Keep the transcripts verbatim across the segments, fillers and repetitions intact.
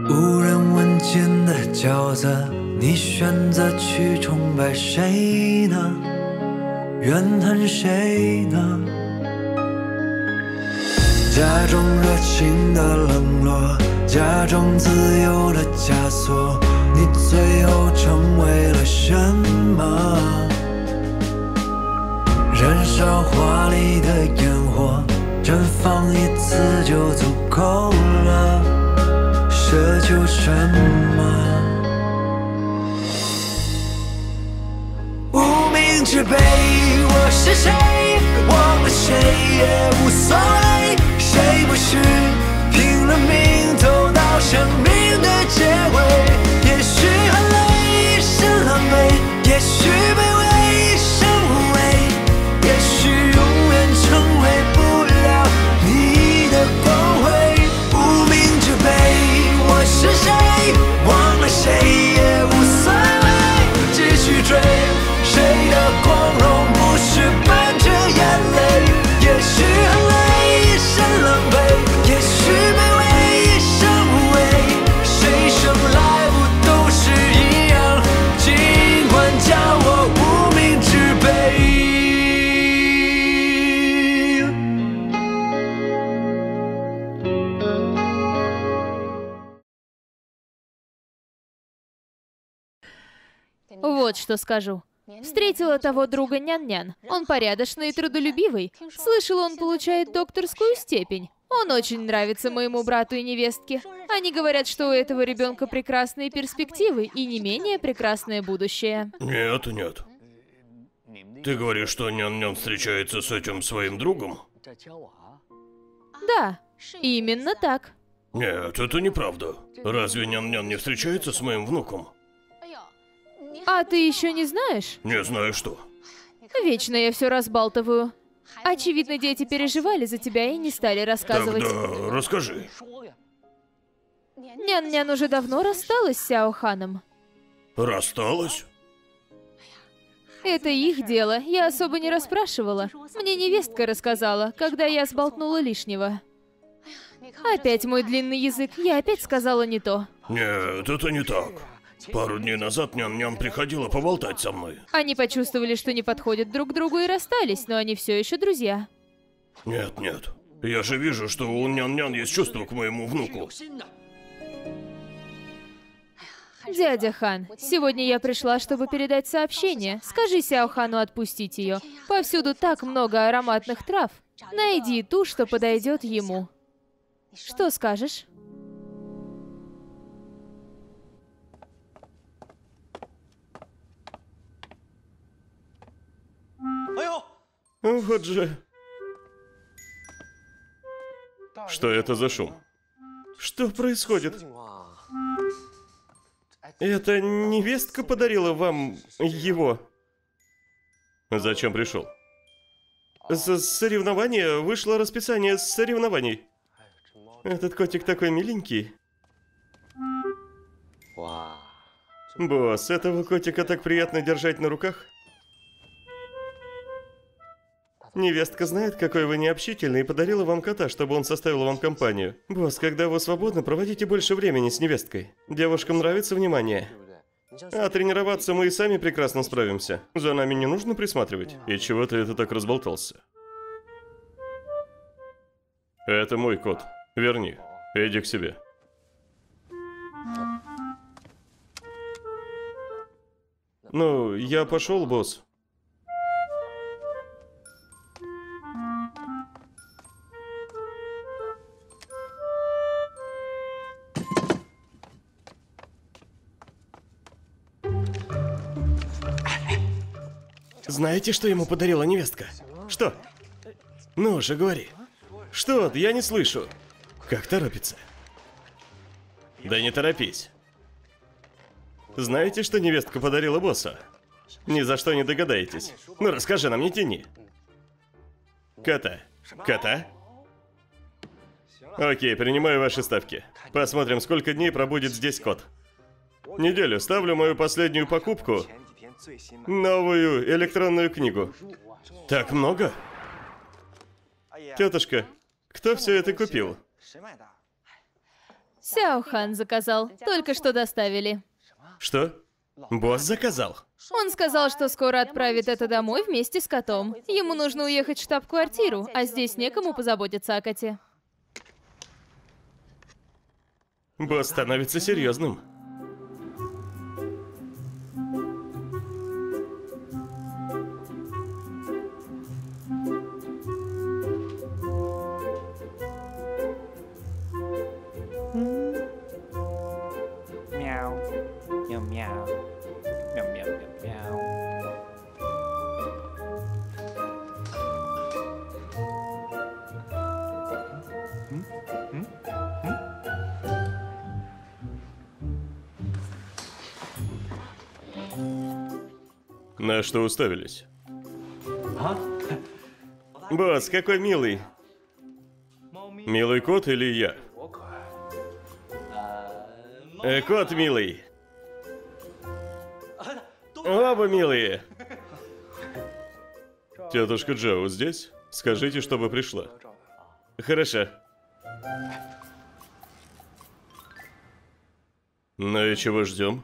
无人问津的沼泽，你选择去崇拜谁呢？怨恨谁呢？假装热情的冷落，假装自由的枷锁，你最后成为了什么？燃烧华丽的烟火，绽放一次就足够了，奢求什么？无名之辈，我是谁？忘了谁也无所谓。谁不是拼了命走到生命的结尾？也许很累，是狼狈，也许卑微，是无畏，也许永远成为不了你的光辉。无名之辈，我是谁？忘了谁也无所谓，继续追。谁的光荣不是伴着眼泪？也许很累，是狼狈，也许卑微，是无畏。谁生来不都是一样？尽管叫我无名之辈。 Вот что скажу. Встретила того друга Нян-Нян. Он порядочный и трудолюбивый. Слышал, он получает докторскую степень. Он очень нравится моему брату и невестке. Они говорят, что у этого ребенка прекрасные перспективы и не менее прекрасное будущее. Нет, нет. Ты говоришь, что Нян-Нян встречается с этим своим другом? Да, именно так. Нет, это неправда. Разве Нян-Нян не встречается с моим внуком? А ты еще не знаешь? Не знаю что. Вечно я все разбалтываю. Очевидно, дети переживали за тебя и не стали рассказывать. Тогда расскажи. Нян-Нян уже давно рассталась с Сяо Ханом. Рассталась? Это их дело, я особо не расспрашивала. Мне невестка рассказала, когда я сболтнула лишнего. Опять мой длинный язык, я опять сказала не то. Нет, это не так. Пару дней назад Нян-Нян приходила поболтать со мной. Они почувствовали, что не подходят друг к другу и расстались, но они все еще друзья. Нет, нет. Я же вижу, что у Нян-Нян есть чувство к моему внуку. Дядя Хан, сегодня я пришла, чтобы передать сообщение. Скажи Сяо Хану отпустить ее. Повсюду так много ароматных трав. Найди ту, что подойдет ему. Что скажешь? Вот же. Что это за шум? Что происходит? Эта невестка подарила вам его. Зачем пришел? С соревнования вышло расписание соревнований. Этот котик такой миленький. Босс, этого котика так приятно держать на руках. Невестка знает, какой вы необщительный, и подарила вам кота, чтобы он составил вам компанию. Босс, когда вы свободны, проводите больше времени с невесткой. Девушкам нравится внимание. А тренироваться мы и сами прекрасно справимся. За нами не нужно присматривать. И чего ты это так разболтался? Это мой кот. Верни. Иди к себе. Ну, я пошел, босс. Знаете, что ему подарила невестка? Что? Ну же, говори. Что? Я не слышу. Как торопится? Да не торопись. Знаете, что невестка подарила боссу? Ни за что не догадаетесь. Ну расскажи нам, не тяни. Кота. Кота? Окей, принимаю ваши ставки. Посмотрим, сколько дней пробудет здесь кот. Неделю. Ставлю мою последнюю покупку. Новую электронную книгу. Так много? Тетушка, кто все это купил? Сяохан заказал. Только что доставили. Что? Босс заказал? Он сказал, что скоро отправит это домой вместе с котом. Ему нужно уехать в штаб-квартиру, а здесь некому позаботиться о коте. Босс становится серьезным. Мяу. Мяу-мяу. Мяу-мяу-мяу-мяу. На что уставились? Босс, какой милый. Милый кот или я? Э, кот милый. Оба милые. Тетушка Джоу здесь? Скажите, чтобы пришла. Хорошо. Ну и чего ждем?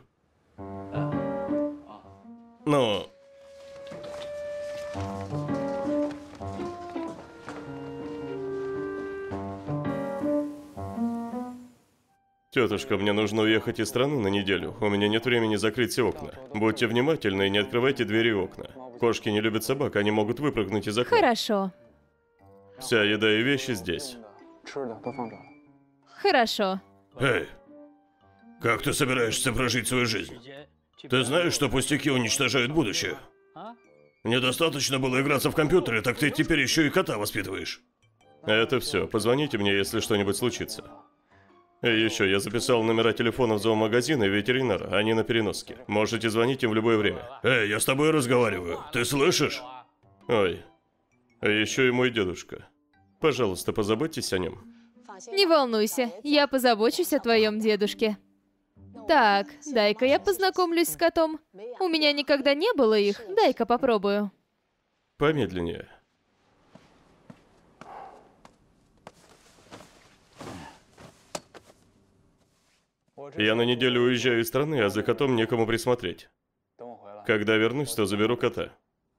Ну... Тетушка, мне нужно уехать из страны на неделю. У меня нет времени закрыть все окна. Будьте внимательны и не открывайте двери и окна. Кошки не любят собак, они могут выпрыгнуть из окна. Хорошо. Вся еда и вещи здесь. Хорошо. Эй, как ты собираешься прожить свою жизнь? Ты знаешь, что пустяки уничтожают будущее? Недостаточно было играться в компьютере, так ты теперь еще и кота воспитываешь. Это все. Позвоните мне, если что-нибудь случится. И еще, я записал номера телефонов зоомагазина и ветеринара, они на переноске. Можете звонить им в любое время. Эй, я с тобой разговариваю. Ты слышишь? Ой. А еще и мой дедушка. Пожалуйста, позаботьтесь о нем. Не волнуйся, я позабочусь о твоем дедушке. Так, дай-ка я познакомлюсь с котом. У меня никогда не было их, дай-ка попробую. Помедленнее. Я на неделю уезжаю из страны, а за котом некому присмотреть. Когда вернусь, то заберу кота.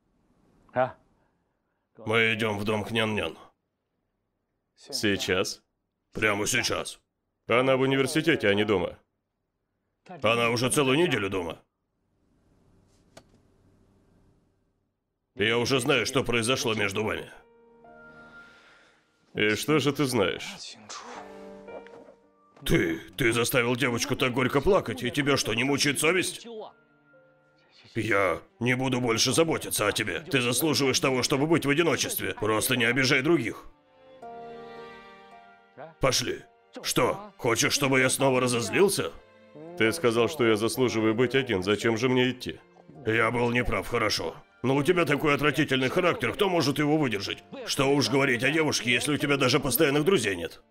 Мы идем в дом к Нян-Нян. Сейчас? Прямо сейчас. Она в университете, а не дома. Она уже целую неделю дома. Я уже знаю, что произошло между вами. И что же ты знаешь? Ты, ты заставил девочку так горько плакать, и тебя что, не мучает совесть? Я не буду больше заботиться о тебе. Ты заслуживаешь того, чтобы быть в одиночестве. Просто не обижай других. Пошли. Что, хочешь, чтобы я снова разозлился? Ты сказал, что я заслуживаю быть один, зачем же мне идти? Я был неправ, хорошо. Но у тебя такой отвратительный характер, кто может его выдержать? Что уж говорить о девушке, если у тебя даже постоянных друзей нет?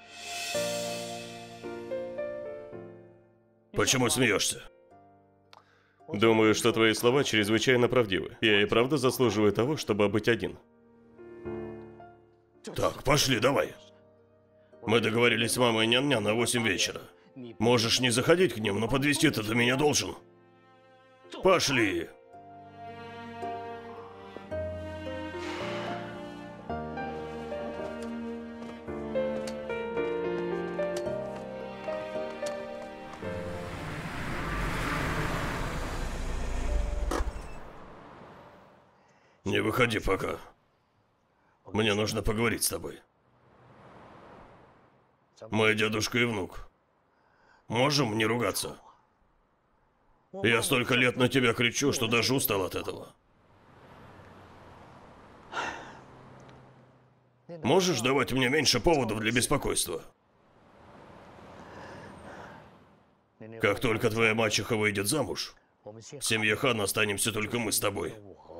Почему смеешься? Думаю, что твои слова чрезвычайно правдивы. Я и правда заслуживаю того, чтобы быть один. Так, пошли, давай. Мы договорились с мамой и Нян-Нян на восемь вечера. Можешь не заходить к ним, но подвезти-то ты меня должен. Пошли. Не выходи пока. Мне нужно поговорить с тобой. Мой дедушка и внук. Можем не ругаться? Я столько лет на тебя кричу, что даже устал от этого. Можешь давать мне меньше поводов для беспокойства? Как только твоя мачеха выйдет замуж, в семье Хана останемся только мы с тобой.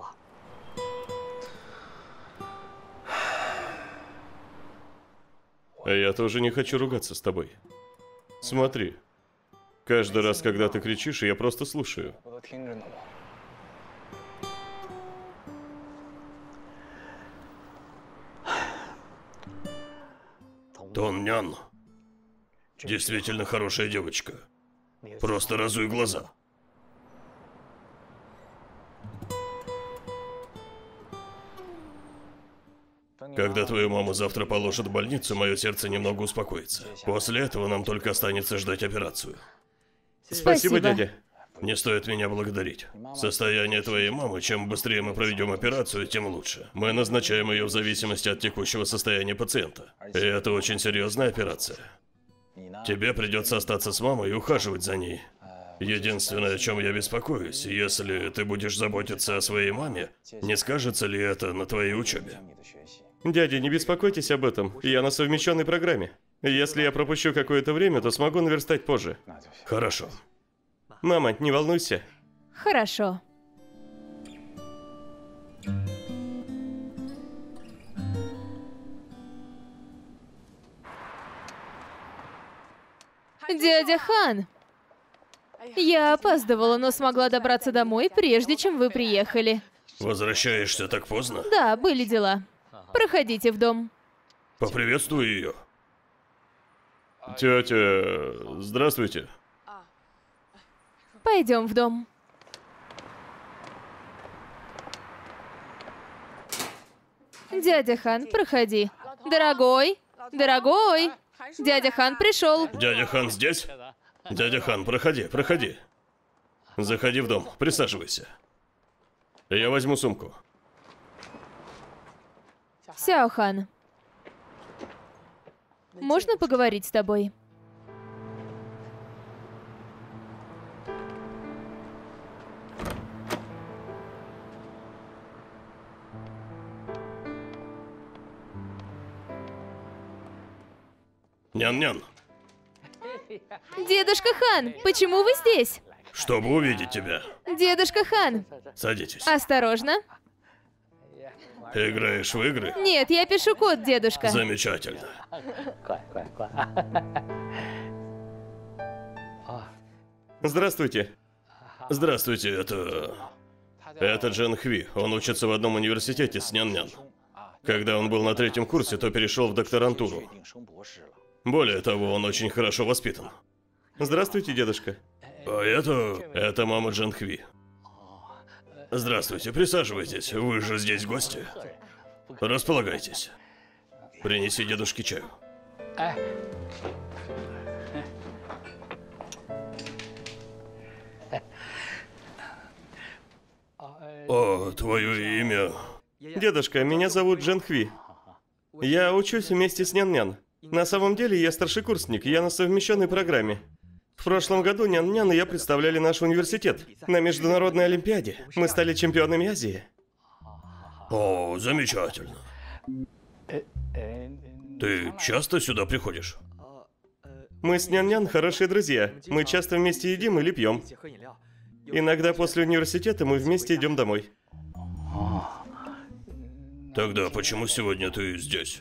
А я тоже не хочу ругаться с тобой. Смотри. Каждый раз, когда ты кричишь, я просто слушаю. Тон-Нян, Действительно хорошая девочка. Просто разуй глаза. Когда твою маму завтра положат в больницу, мое сердце немного успокоится. После этого нам только останется ждать операцию. Спасибо, Спасибо. дядя. Не стоит меня благодарить. Состояние твоей мамы, чем быстрее мы проведем операцию, тем лучше. Мы назначаем ее в зависимости от текущего состояния пациента. И это очень серьезная операция. Тебе придется остаться с мамой и ухаживать за ней. Единственное, о чем я беспокоюсь, если ты будешь заботиться о своей маме, не скажется ли это на твоей учебе? Дядя, не беспокойтесь об этом. Я на совмещенной программе. Если я пропущу какое-то время, то смогу наверстать позже. Хорошо. Мама, не волнуйся. Хорошо. Дядя Хан! Я опаздывала, но смогла добраться домой, прежде чем вы приехали. Возвращаешься так поздно? Да, были дела. Проходите в дом. Поприветствуй ее. Тетя, здравствуйте. Пойдем в дом. Дядя Хан, проходи. Дорогой, дорогой, дядя Хан пришел. Дядя Хан здесь? Дядя Хан, проходи, проходи. Заходи в дом, присаживайся. Я возьму сумку. Сяо Хан, можно поговорить с тобой? Нян-нян, Дедушка Хан, почему вы здесь? чтобы увидеть тебя. Дедушка Хан, Садитесь. осторожно. Играешь в игры? Нет, я пишу код, дедушка. Замечательно. Здравствуйте. Здравствуйте, это... Это Джен Хви. Он учится в одном университете с Нян-нян. Когда он был на третьем курсе, то перешел в докторантуру. Более того, он очень хорошо воспитан. Здравствуйте, дедушка. А это... Это мама Джен Хви. Здравствуйте, присаживайтесь. Вы же здесь гости. Располагайтесь. Принеси дедушке чаю. О, твое имя... Дедушка, меня зовут Джен Хви. Я учусь вместе с Нян-нян. На самом деле я старшекурсник, я на совмещенной программе. В прошлом году Нян-нян и я представляли наш университет на международной олимпиаде. Мы стали чемпионами Азии. О, замечательно. Ты часто сюда приходишь? Мы с Нян-нян хорошие друзья. Мы часто вместе едим или пьем. Иногда после университета мы вместе идем домой. Тогда почему сегодня ты здесь?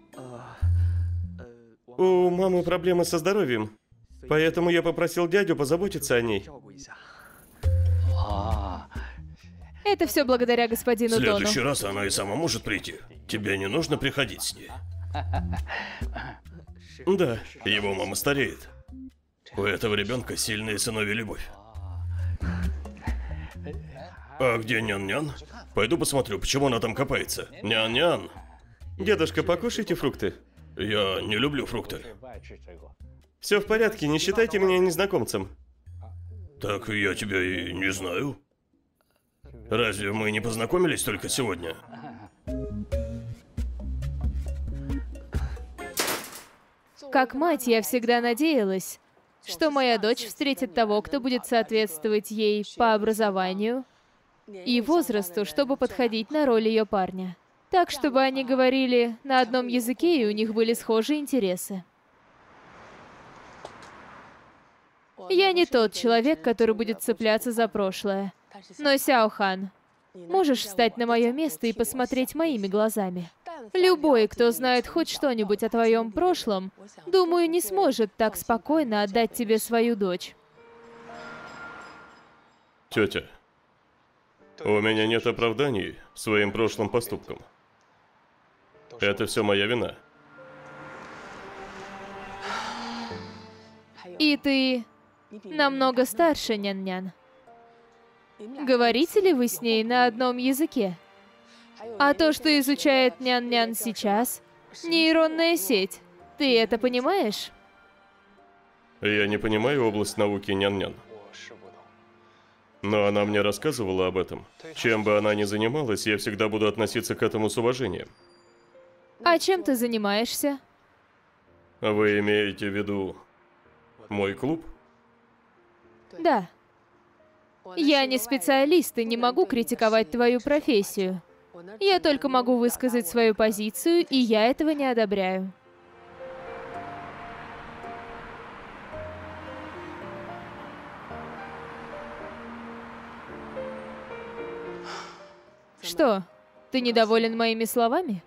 У мамы проблемы со здоровьем, поэтому я попросил дядю позаботиться о ней. Это все благодаря В господину Дону. следующий раз она и сама может прийти. Тебе не нужно приходить с ней. Да. Его мама стареет. У этого ребенка сильная сыновья любовь. А где Нян-нян? Пойду посмотрю, почему она там копается. Нян-нян! Дедушка, покушайте фрукты. Я не люблю фрукты. Все в порядке, не считайте меня незнакомцем. Так я тебя и не знаю. Разве мы не познакомились только сегодня? Как мать, я всегда надеялась, что моя дочь встретит того, кто будет соответствовать ей по образованию и возрасту, чтобы подходить на роль ее парня. Так, чтобы они говорили на одном языке и у них были схожие интересы. Я не тот человек, который будет цепляться за прошлое. Но, Сяо Хан, можешь встать на мое место и посмотреть моими глазами. Любой, кто знает хоть что-нибудь о твоем прошлом, думаю, не сможет так спокойно отдать тебе свою дочь. Тетя, у меня нет оправданий своим прошлым поступкам. Это все моя вина. И ты намного старше Нян-Нян. Говорите ли вы с ней на одном языке? А то, что изучает Нян-Нян сейчас, нейронная сеть. Ты это понимаешь? Я не понимаю область науки Нян-Нян. Но она мне рассказывала об этом. Чем бы она ни занималась, я всегда буду относиться к этому с уважением. А чем ты занимаешься? Вы имеете в виду мой клуб? Да. Я не специалист и не могу критиковать твою профессию. Я только могу высказать свою позицию, и я этого не одобряю. Что, ты недоволен моими словами?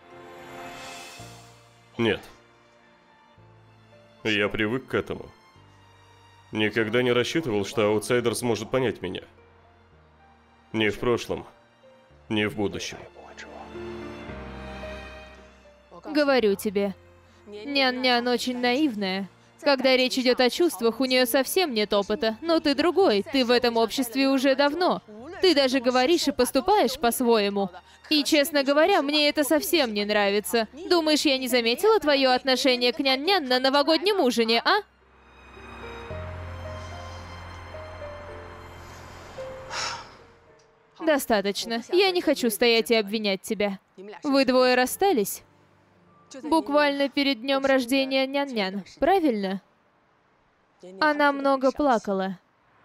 Нет. Я привык к этому. Никогда не рассчитывал, что аутсайдер сможет понять меня. Ни в прошлом, ни в будущем. Говорю тебе, Нян-Нян очень наивная. Когда речь идет о чувствах, у нее совсем нет опыта. Но ты другой, ты в этом обществе уже давно. Ты даже говоришь и поступаешь по-своему. И, честно говоря, мне это совсем не нравится. Думаешь, я не заметила твое отношение к Нян-Нян на новогоднем ужине, а? Достаточно. Я не хочу стоять и обвинять тебя. Вы двое расстались? Буквально перед днем рождения Нян-Нян, правильно? Она много плакала.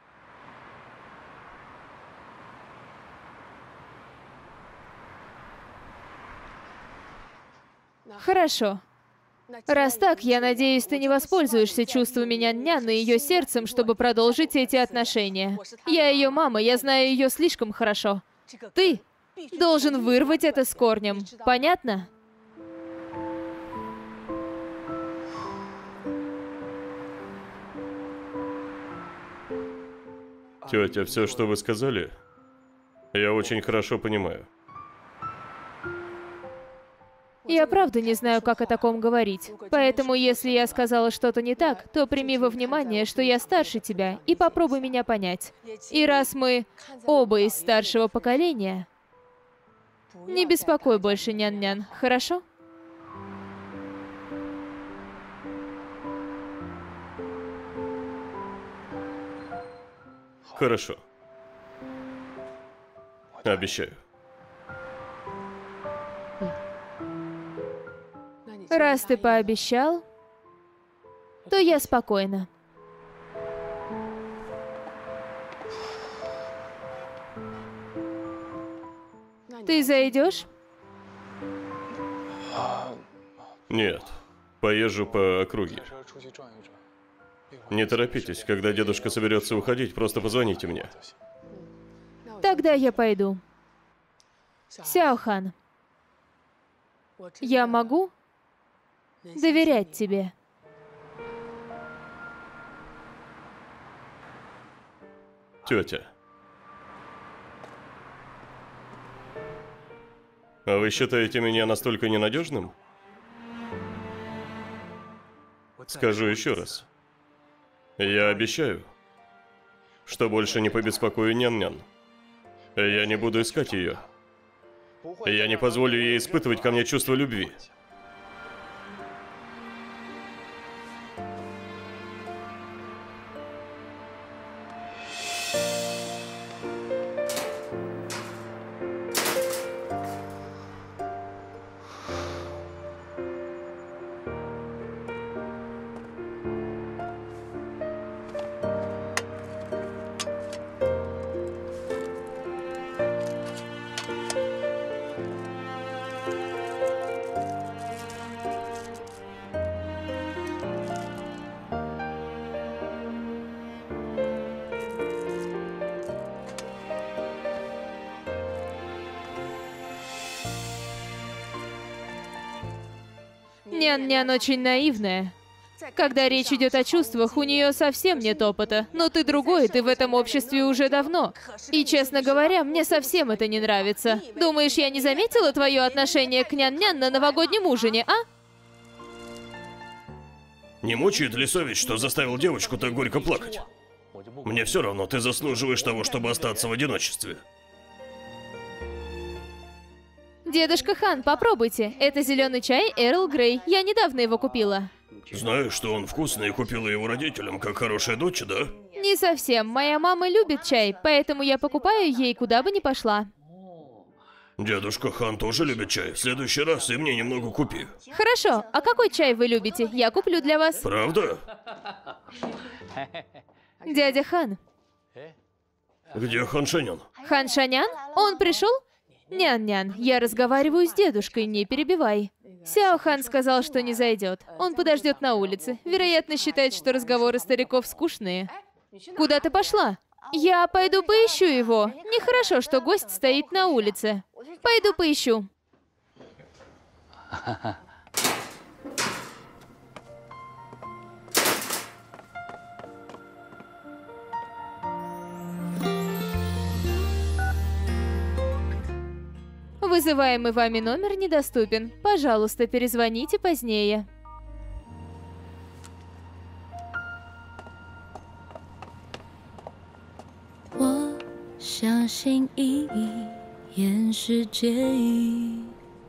Хорошо. Раз так, я надеюсь, ты не воспользуешься чувствами Нян-Нян и ее сердцем, чтобы продолжить эти отношения. Я ее мама, я знаю ее слишком хорошо. Ты должен вырвать это с корнем. Понятно? Тетя, все, что вы сказали, я очень хорошо понимаю. Я правда не знаю, как о таком говорить. Поэтому, если я сказала что-то не так, то прими во внимание, что я старше тебя, и попробуй меня понять. И раз мы оба из старшего поколения, не беспокой больше Нян-Нян, хорошо? Хорошо. Обещаю. Раз ты пообещал, то я спокойна. Ты зайдешь? Нет. Поезжу по округе. Не торопитесь, когда дедушка соберется уходить, просто позвоните мне. Тогда я пойду. Сяохан, я могу доверять тебе? Тетя. А вы считаете меня настолько ненадежным? Скажу еще раз. Я обещаю, что больше не побеспокою Нян-Нян. Я не буду искать ее. Я не позволю ей испытывать ко мне чувство любви. Нян-Нян очень наивная. Когда речь идет о чувствах, у нее совсем нет опыта. Но ты другой, ты в этом обществе уже давно. И, честно говоря, мне совсем это не нравится. Думаешь, я не заметила твое отношение к Нян-Нян на новогоднем ужине, а? Не мучает ли совесть, что заставил девочку так горько плакать? Мне все равно, ты заслуживаешь того, чтобы остаться в одиночестве. Дедушка Хан, попробуйте. Это зеленый чай Эрл Грей. Я недавно его купила. Знаешь, что он вкусный и купила его родителям, как хорошая дочь, да? Не совсем. Моя мама любит чай, поэтому я покупаю ей, куда бы ни пошла. Дедушка Хан тоже любит чай. В следующий раз и мне немного купи. Хорошо. А какой чай вы любите? Я куплю для вас. Правда? Дядя Хан. Где Хан Шанян? Хан Шанян? Он пришел? Нян-нян, я разговариваю с дедушкой, не перебивай. Сяо Хан сказал, что не зайдет. Он подождет на улице. Вероятно, считает, что разговоры стариков скучные. Куда ты пошла? Я пойду поищу его. Нехорошо, что гость стоит на улице. Пойду поищу. Вызываемый вами номер недоступен. Пожалуйста, перезвоните позднее. Я相信一眼是介意，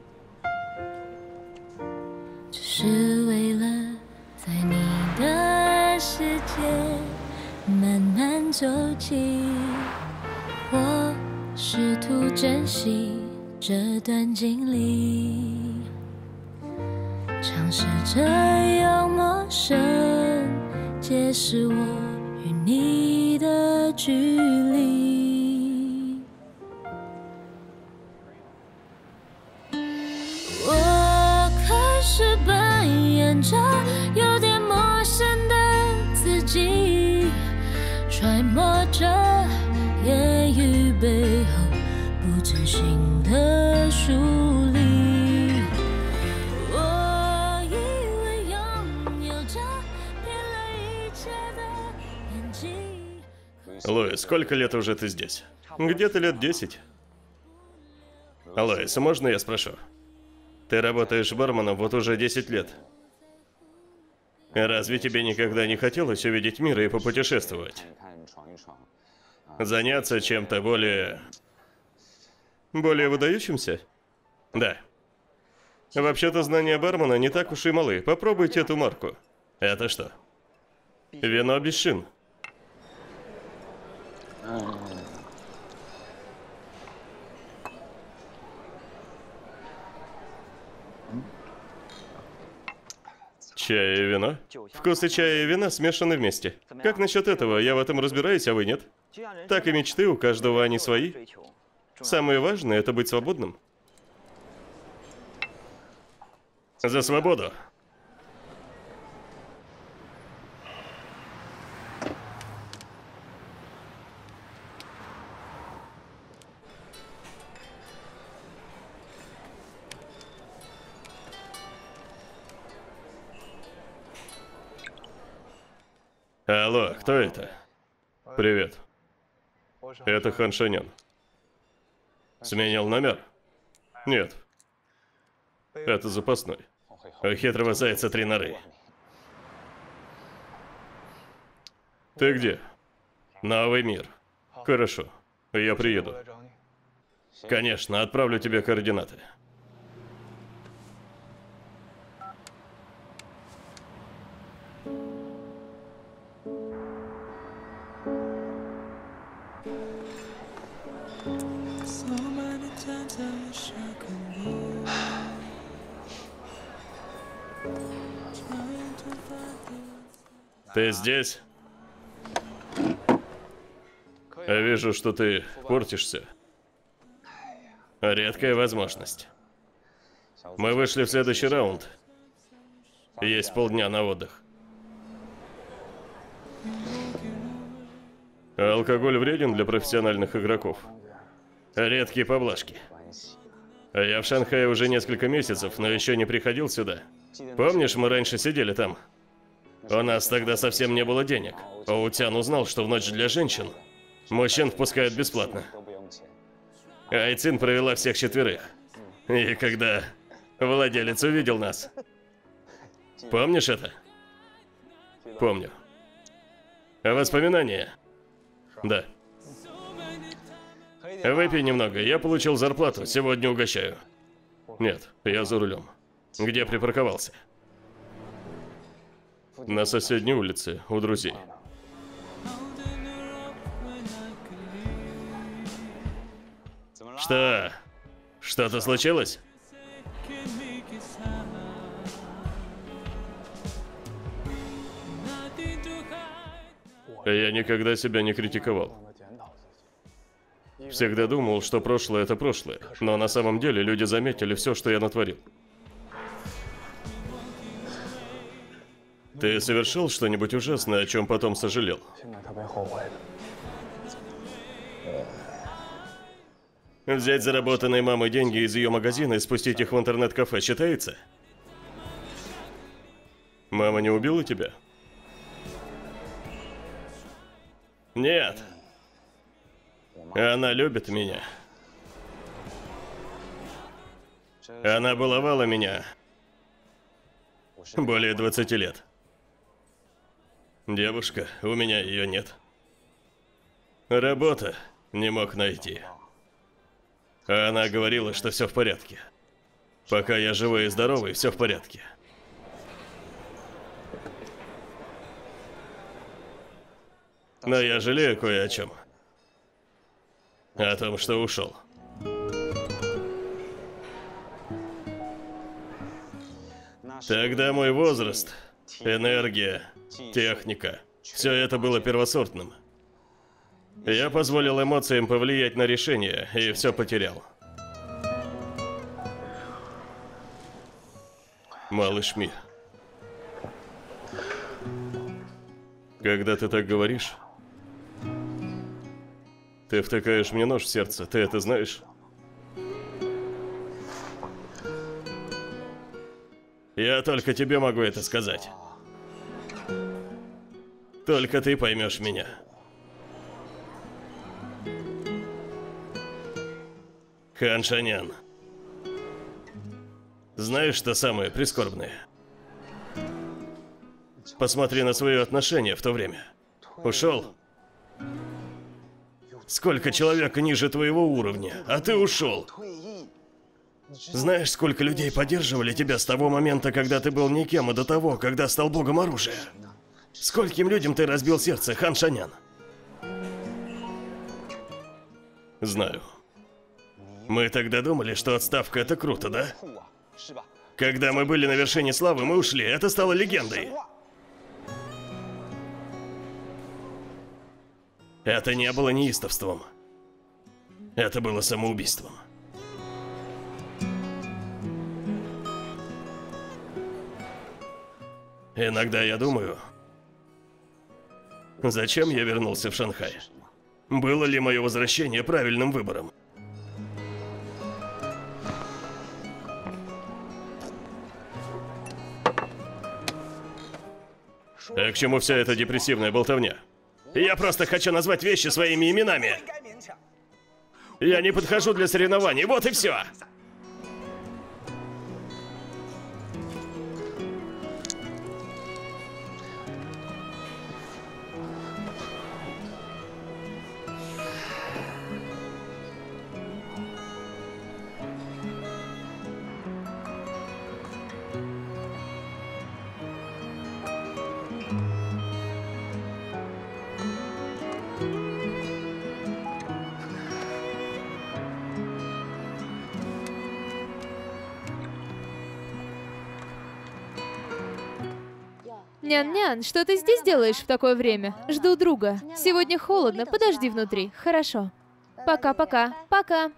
只是为了在你的世界慢慢走近。我试图珍惜这段经历，尝试着用陌生解释我与你的距离。我开始扮演着有点陌生的自己，揣摩着言语背后不真心的疏离，我以为拥有着骗了一切的眼睛。 Лоис, сколько лет уже ты здесь? Где-то лет десять. Лоис, можно я спрошу? Ты работаешь барменом вот уже десять лет. Разве тебе никогда не хотелось увидеть мир и попутешествовать? Заняться чем-то более... более выдающимся? Да. Вообще-то знания бармена не так уж и малы. Попробуйте эту марку. Это что? Вино без шин. Чай и вино? Вкусы чая и вина смешаны вместе. Как насчет этого? Я в этом разбираюсь, а вы нет? Так и мечты, у каждого они свои. Самое важное — это быть свободным. За свободу. Алло, кто это? Привет. Это Хан Шанян. Сменил номер? Нет. Это запасной. У хитрого зайца три норы. Ты где? Новый мир. Хорошо. Я приеду. Конечно, отправлю тебе координаты. Ты здесь? Я вижу, что ты портишься. Редкая возможность. Мы вышли в следующий раунд. Есть полдня на отдых. Алкоголь вреден для профессиональных игроков. Редкие поблажки. Я в Шанхае уже несколько месяцев, но еще не приходил сюда. Помнишь, мы раньше сидели там? У нас тогда совсем не было денег. Оутян узнал, что в ночь для женщин мужчин впускают бесплатно. Айцин провела всех четверых. И когда владелец увидел нас... Помнишь это? Помню. А воспоминания? Да. Выпей немного, я получил зарплату, сегодня угощаю. Нет, я за рулем. Где припарковался? На соседней улице, у друзей. Что? Что-то случилось? Я никогда себя не критиковал. Всегда думал, что прошлое — это прошлое, но на самом деле люди заметили все, что я натворил. Ты совершил что-нибудь ужасное, о чем потом сожалел? Взять заработанные мамой деньги из ее магазина и спустить их в интернет-кафе считается? Мама не убила тебя? Нет. Она любит меня. Она баловала меня более двадцати лет. Девушка, у меня ее нет. Работа не мог найти. А она говорила, что все в порядке. Пока я живой и здоровый, все в порядке. Но я жалею кое о чем. О том, что ушел. Тогда мой возраст, энергия, техника, все это было первосортным. Я позволил эмоциям повлиять на решение, и все потерял. Малыш Ми. Когда ты так говоришь, ты втыкаешь мне нож в сердце, ты это знаешь? Я только тебе могу это сказать. Только ты поймешь меня. Хан Шанян. Знаешь, что самое прискорбное? Посмотри на свое отношение в то время. Ушел. Сколько человек ниже твоего уровня, а ты ушел. Знаешь, сколько людей поддерживали тебя с того момента, когда ты был никем, и до того, когда стал богом оружия? Скольким людям ты разбил сердце, Хан Шанян? Знаю. Мы тогда думали, что отставка — это круто, да? Когда мы были на вершине славы, мы ушли, это стало легендой. Это не было неистовством. Это было самоубийством. Иногда я думаю, зачем я вернулся в Шанхай? Было ли мое возвращение правильным выбором? А к чему вся эта депрессивная болтовня? Я просто хочу назвать вещи своими именами. Я не подхожу для соревнований, вот и все. Нян-нян, что ты здесь делаешь в такое время? Жду друга. Сегодня холодно, подожди внутри. Хорошо. Пока-пока. Пока.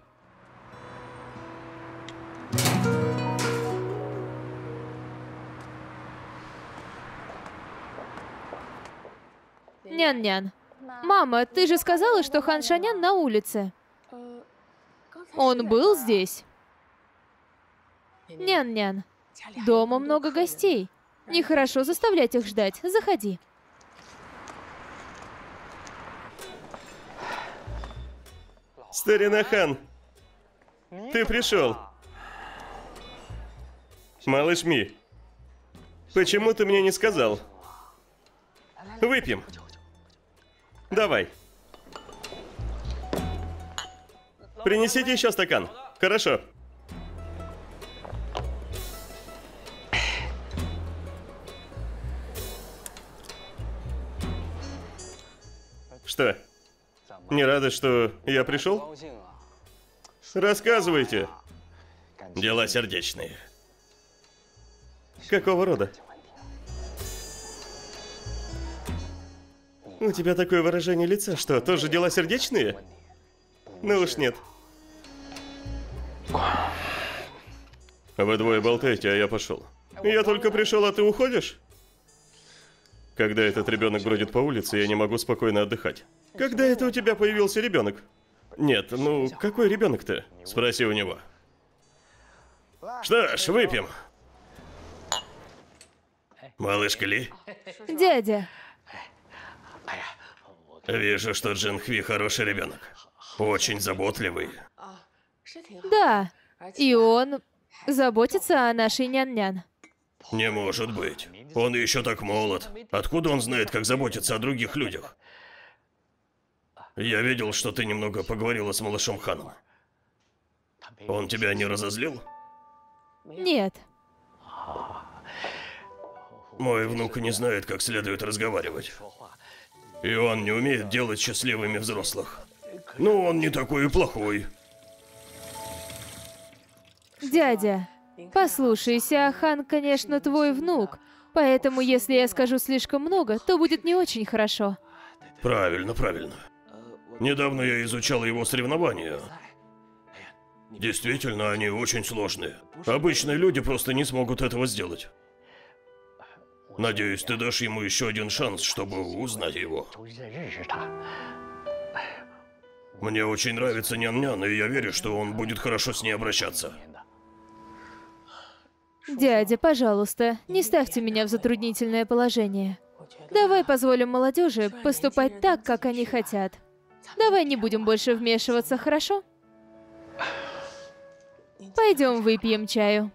Нян-нян. Мама, ты же сказала, что Хан Шанян на улице. Он был здесь? Нян-нян. Дома много гостей. Нехорошо заставлять их ждать. Заходи. Старина Хан, ты пришел. Малыш Ми, почему ты мне не сказал? Выпьем. Давай. Принесите еще стакан. Хорошо. Что? Не рады, что я пришел? Рассказывайте. Дела сердечные. Какого рода? У тебя такое выражение лица, что тоже дела сердечные? Ну уж нет. Вы двое болтаете, а я пошел. Я только пришел, а ты уходишь? Когда этот ребенок бродит по улице, я не могу спокойно отдыхать. Когда это у тебя появился ребенок? Нет, ну какой ребенок-то? Спроси у него. Что ж, выпьем. Малышка Ли, Дядя, вижу, что Джин Хви хороший ребенок. Очень заботливый. да, и он заботится о нашей нян-нян. Не может быть. Он еще так молод. Откуда он знает, как заботиться о других людях? Я видел, что ты немного поговорила с малышом Ханом. Он тебя не разозлил? Нет. Мой внук не знает, как следует разговаривать. И он не умеет делать счастливыми взрослых. Но он не такой и плохой. Дядя, послушайся, Хан, конечно, твой внук. Поэтому, если я скажу слишком много, то будет не очень хорошо. Правильно, правильно. Недавно я изучал его соревнования. Действительно, они очень сложные. Обычные люди просто не смогут этого сделать. Надеюсь, ты дашь ему еще один шанс, чтобы узнать его. Мне очень нравится Нян-Нян, и я верю, что он будет хорошо с ней обращаться. Дядя, пожалуйста, не ставьте меня в затруднительное положение. Давай позволим молодежи поступать так, как они хотят. Давай не будем больше вмешиваться, хорошо? Пойдем выпьем чаю.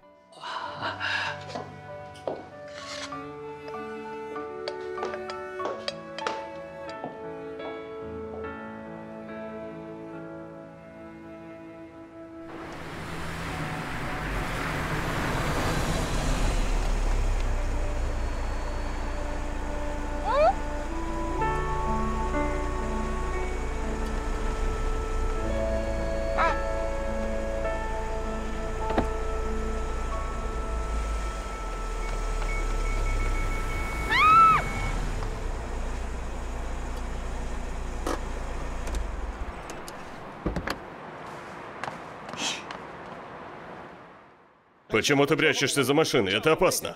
Почему ты прячешься за машиной? Это опасно.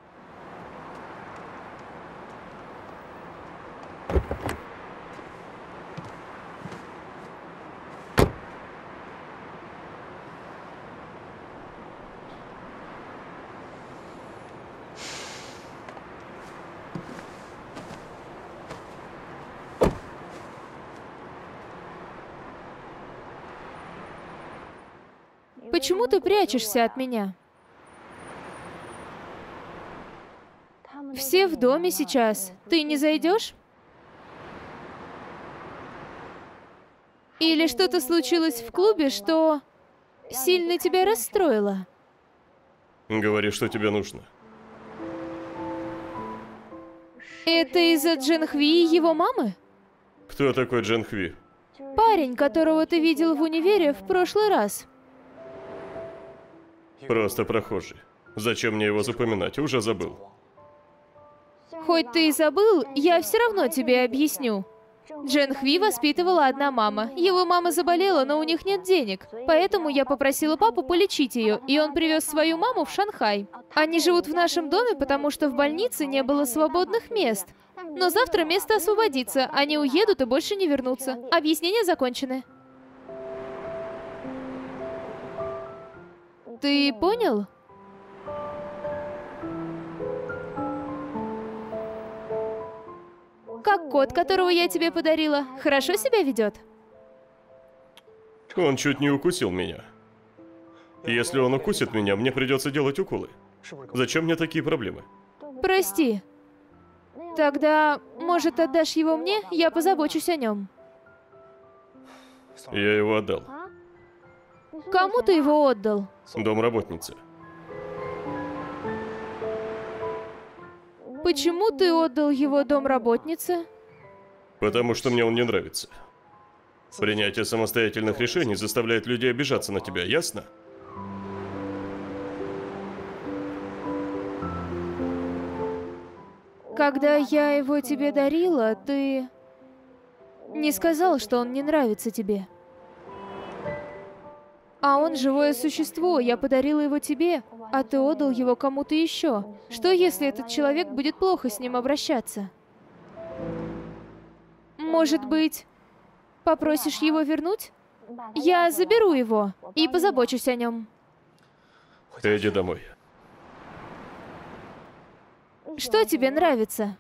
Почему ты прячешься от меня? Все в доме сейчас. Ты не зайдешь? Или что-то случилось в клубе, что сильно тебя расстроило? Говори, что тебе нужно. Это из-за Джин Хви и его мамы? Кто такой Джин Хви? Парень, которого ты видел в универе в прошлый раз. Просто прохожий. Зачем мне его запоминать? Уже забыл. Хоть ты и забыл, я все равно тебе объясню. Джин Хви воспитывала одна мама. Его мама заболела, но у них нет денег. Поэтому я попросила папу полечить ее, и он привез свою маму в Шанхай. Они живут в нашем доме, потому что в больнице не было свободных мест. Но завтра место освободится, они уедут и больше не вернутся. Объяснения закончены. Ты понял? Как кот, которого я тебе подарила, хорошо себя ведет? Он чуть не укусил меня. Если он укусит меня, мне придется делать уколы. Зачем мне такие проблемы? Прости. Тогда, может, отдашь его мне? Я позабочусь о нем. Я его отдал. Кому ты его отдал? Домработнице. Почему ты отдал его домработнице? Потому что мне он не нравится. Принятие самостоятельных решений заставляет людей обижаться на тебя, ясно? Когда я его тебе дарила, ты не сказал, что он не нравится тебе. А он живое существо, я подарила его тебе, а ты отдал его кому-то еще. Что, если этот человек будет плохо с ним обращаться? Может быть, попросишь его вернуть? Я заберу его и позабочусь о нем. Иди домой. Что тебе нравится?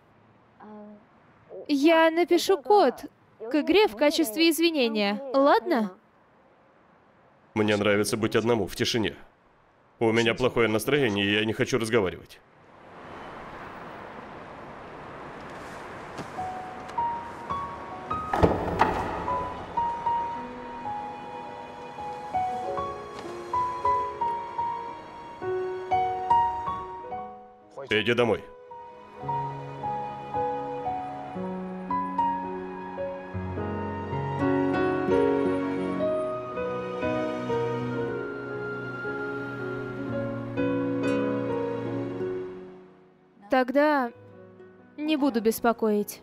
Я напишу код к игре в качестве извинения, ладно? Мне нравится быть одному, в тишине. У меня плохое настроение, и я не хочу разговаривать. Иди домой. Тогда не буду беспокоить.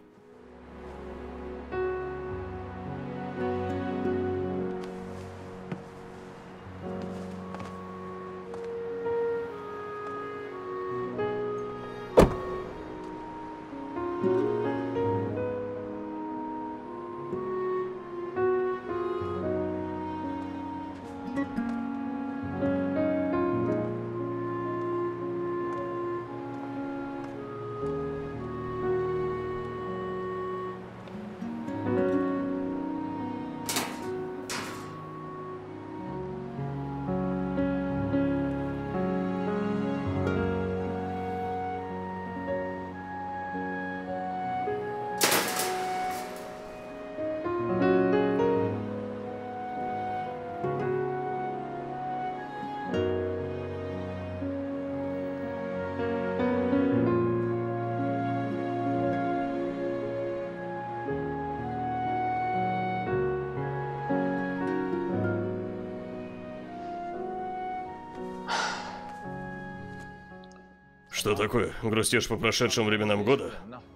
Что такое? Грустишь по прошедшим временам года?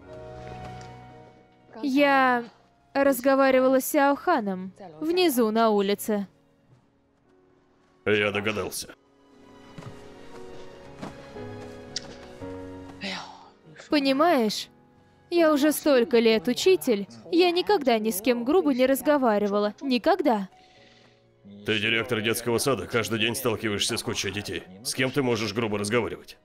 Я разговаривала с Сяо Ханом внизу на улице. Я догадался. Понимаешь, я уже столько лет учитель, я никогда ни с кем грубо не разговаривала. Никогда. Ты директор детского сада, каждый день сталкиваешься с кучей детей. С кем ты можешь грубо разговаривать?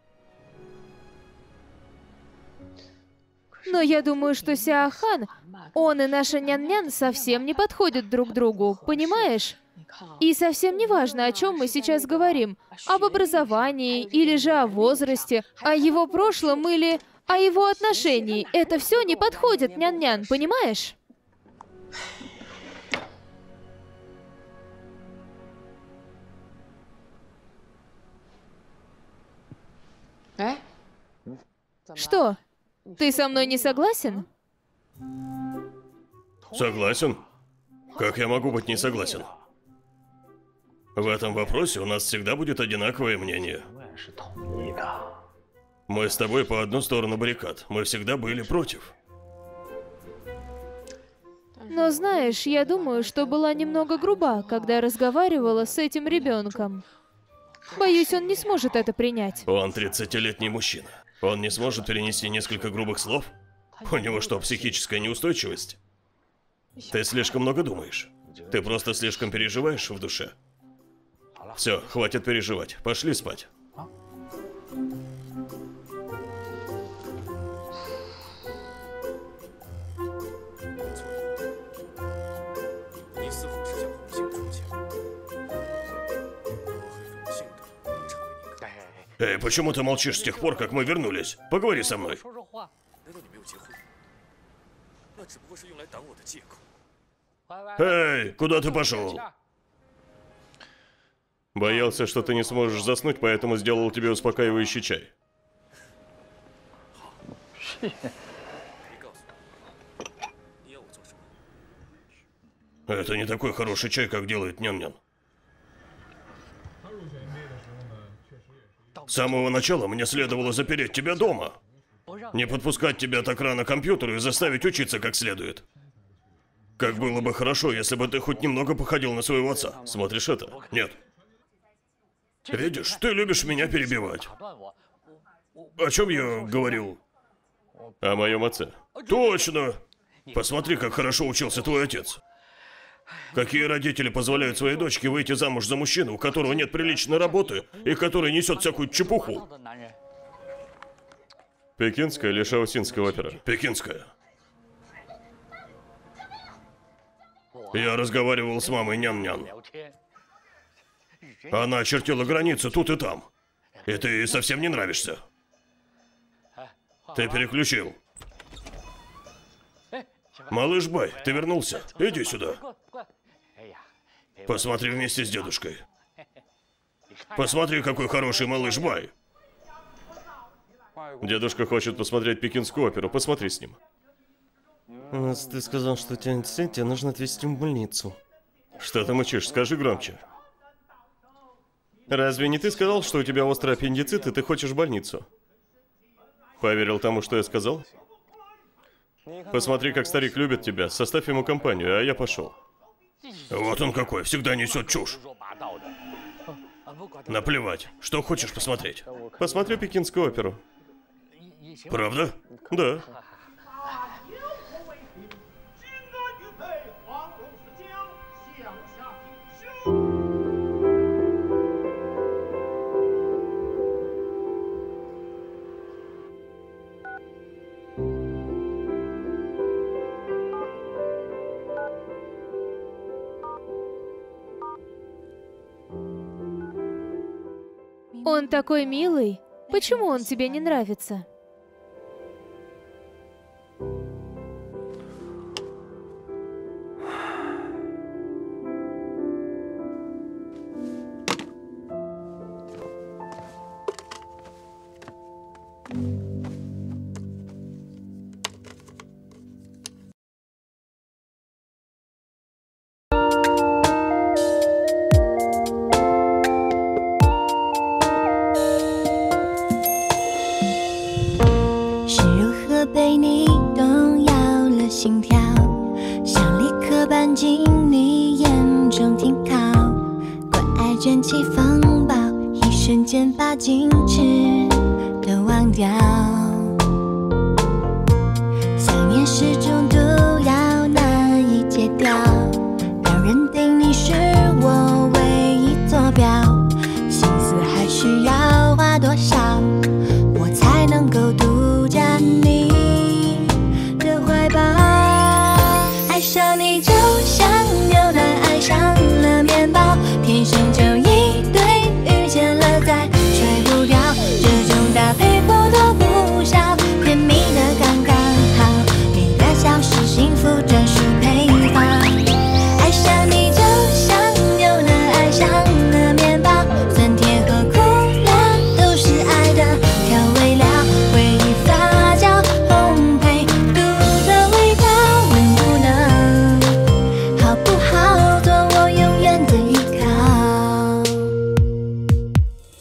Но я думаю, что Сяо Хан, он и наша Нян-Нян совсем не подходят друг другу, понимаешь? И совсем не важно, о чем мы сейчас говорим. Об образовании, или же о возрасте, о его прошлом, или о его отношении. Это все не подходит, Нян-Нян, понимаешь? Что? Ты со мной не согласен? Согласен? Как я могу быть не согласен? В этом вопросе у нас всегда будет одинаковое мнение. Мы с тобой по одну сторону баррикад. Мы всегда были против. Но знаешь, я думаю, что была немного груба, когда разговаривала с этим ребенком. Боюсь, он не сможет это принять. Он тридцатилетний мужчина. Он не сможет перенести несколько грубых слов? У него что, психическая неустойчивость? Ты слишком много думаешь. Ты просто слишком переживаешь в душе. Все, хватит переживать. Пошли спать. Эй, почему ты молчишь с тех пор, как мы вернулись? Поговори со мной. Эй, куда ты пошел? Боялся, что ты не сможешь заснуть, поэтому сделал тебе успокаивающий чай. Это не такой хороший чай, как делает Нян-Нян. С самого начала мне следовало запереть тебя дома. Не подпускать тебя так рано к компьютеру и заставить учиться как следует. Как было бы хорошо, если бы ты хоть немного походил на своего отца. Смотришь это? Нет. Видишь, ты любишь меня перебивать. О чем я говорил? О моем отце. Точно! Посмотри, как хорошо учился твой отец. Какие родители позволяют своей дочке выйти замуж за мужчину, у которого нет приличной работы и который несет всякую чепуху? Пекинская или шаосинская опера? Пекинская. Я разговаривал с мамой Нян-Нян. Она очертила границы тут и там. И ты ей совсем не нравишься. Ты переключил. Малыш Бай, ты вернулся? Иди сюда. Посмотри вместе с дедушкой. Посмотри, какой хороший малыш Бай. Дедушка хочет посмотреть пекинскую оперу. Посмотри с ним. Ты сказал, что тебя, тебе нужно отвезти в больницу. Что ты мычишь? Скажи громче. Разве не ты сказал, что у тебя острый аппендицит и ты хочешь в больницу? Поверил тому, что я сказал? Посмотри, как старик любит тебя. Составь ему компанию, а я пошел. Вот он какой, всегда несет чушь. Наплевать. Что хочешь посмотреть? Посмотрю пекинскую оперу. Правда? Да. Он такой милый. Почему он тебе не нравится?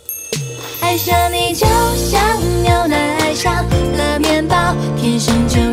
爱上你就像牛奶爱上了面包，天生就